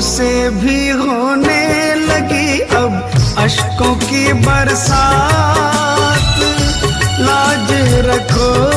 से भी होने लगी अब अश्कों की बरसात। लाज रखो